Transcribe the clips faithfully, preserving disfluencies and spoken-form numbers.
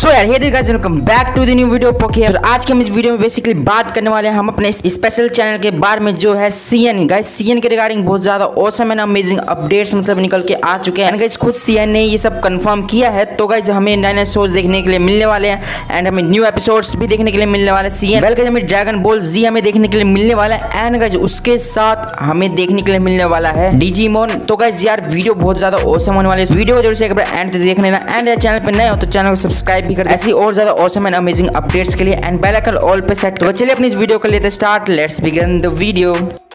सो यार hey guys welcome back to the new video पोके। आज के हम इस वीडियो में बेसिकली बात करने वाले हैं हम अपने स्पेशल चैनल के बारे में जो है सीएन। गाइस सीएन के रिगार्डिंग बहुत ज्यादा ऑसम एंड अमेजिंग अपडेट्स मतलब निकल के आ चुके हैं। गाइस खुद सीएन ने ये सब कंफर्म किया है। तो गाइस हमें नए नए शोज देखने के लिए मिलने वाले हैं एंड हमें न्यू एपिसोड्स भी देखने के लिए मिलने वाले हैं। सीएन वेल गाइस हमें ड्रैगन बॉल जी हमें देखने के लिए मिलने वाला है एंड गाइस उसके साथ हमें देखने के लिए मिलने वाला है डिजिमोन। तो गाइस यार वीडियो बहुत ज्यादा ऑसम होने वाली है। वीडियो को जरूर से एक बार एंड तक देख लेना एंड चैनल पे नए हो तो चैनल को सब्सक्राइब भी कर ऐसी और ज्यादा ऑसम एंड अमेजिंग अपडेट्स के लिए एंड बेल आइकन ऑल पे सेट करो। चलिए अपनी इस वीडियो को लेते start. Let's begin the video.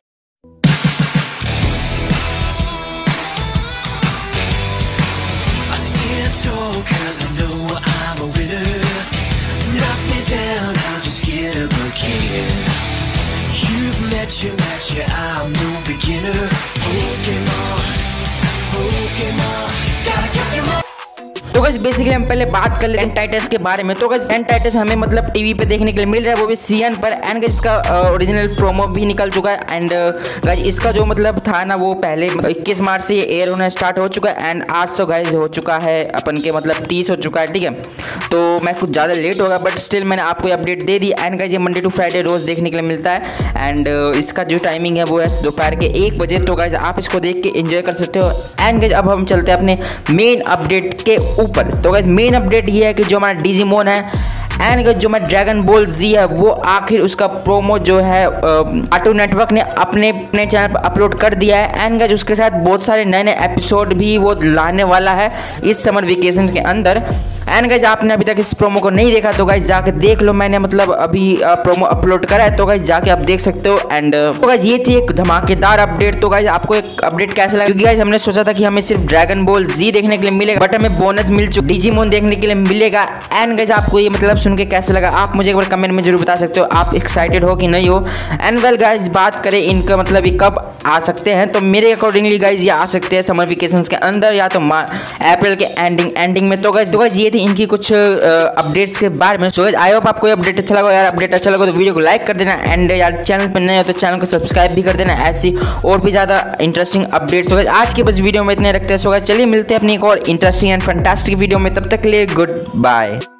तो गाइस बेसिकली हम पहले बात कर लेते हैं टाइटस के बारे में। तो गाइस टेन टाइटस हमें मतलब टीवी पे देखने के लिए मिल रहा है, वो भी सीएन पर एंड गाइस इसका ओरिजिनल प्रोमो भी निकल चुका है एंड गाइस इसका जो मतलब था ना वो पहले इक्कीस मार्च से एयर होना स्टार्ट हो चुका है एंड आज तो गाइस हो चुका है अपन के मतलब तीस हो चुका है। ठीक है तो मैं कुछ ज़्यादा लेट होगा बट स्टिल मैंने आपको अपडेट दे दी एंड गाइस ये मंडे टू फ्राइडे रोज़ देखने के लिए मिलता है एंड इसका जो टाइमिंग है वो है दोपहर के एक बजे। तो गाइस आप इसको देख के एंजॉय कर सकते हो एंड गाइस अब हम चलते हैं अपने मेन अपडेट के ऊपर। तो गाइस मेन अपडेट ये है कि जो हमारा डिजिमोन है एंड जो मैं ड्रैगन बॉल जी है वो आखिर उसका प्रोमो जो है कार्टून नेटवर्क ने अपने अपने चैनल पर अपलोड कर दिया है एंड गाइस उसके साथ बहुत सारे नए नए एपिसोड भी वो लाने वाला है इस समर वेकेशन के अंदर। एंड गाइस आपने अभी तक इस प्रोमो को नहीं देखा तो गाइस जाके देख लो, मैंने मतलब अभी प्रोमो अपलोड करा है तो गाइस जाके आप देख सकते हो। एंड तो गाइस ये थी एक धमाकेदार अपडेट। तो गाइस आपको एक अपडेट कैसा लगा? क्योंकि गाइस हमने सोचा था कि हमें सिर्फ ड्रैगन बॉल जी देखने के लिए मिलेगा बट हमें बोनस मिल चुका डिजिमोन देखने के लिए मिलेगा। एंड गाइस आपको ये मतलब सुन के कैसा लगा आप मुझे एक बार कमेंट में जरूर बता सकते हो, आप एक्साइटेड हो कि नहीं हो। एंड वेल गाइस बात करें इनका मतलब ये कब आ सकते हैं तो मेरे अकॉर्डिंगली गाइस ये आ सकते हैं समर वेकेशंस के अंदर या तो अप्रैल के एंडिंग एंडिंग में। तो गाइस तो गाइस ये थी इनकी कुछ अपडेट्स के बारे में। सो गाइस आई होप आपको ये अपडेट अच्छा लगा। यार अपडेट अच्छा लगा तो वीडियो को लाइक कर देना एंड यार चैनल पर नए हो तो चैनल को सब्सक्राइब भी कर देना ऐसी और भी ज़्यादा इंटरेस्टिंग अपडेट्स। तो गाइस आज के बस वीडियो में इतने रखते हैं। सो गाइस चलिए मिलते हैं अपनी एक और इंटरेस्टिंग एंड फैंटास्टिक वीडियो में, तब तक के लिए गुड बाय।